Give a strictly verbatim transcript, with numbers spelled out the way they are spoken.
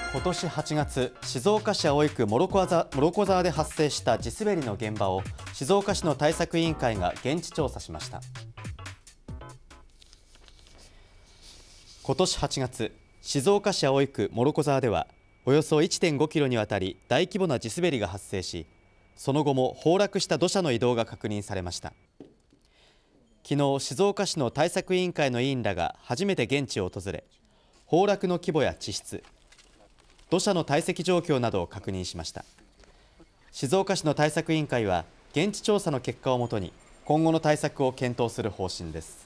今年はちがつ、静岡市葵区諸子沢諸子沢で発生した地滑りの現場を静岡市の対策委員会が現地調査しました。今年はちがつ、静岡市葵区諸子沢ではおよそ いってんごキロにわたり大規模な地滑りが発生し、その後も崩落した土砂の移動が確認されました。昨日、静岡市の対策委員会の委員らが初めて現地を訪れ、崩落の規模や地質、土砂の堆積状況などを確認しました。静岡市の対策委員会は現地調査の結果をもとに今後の対策を検討する方針です。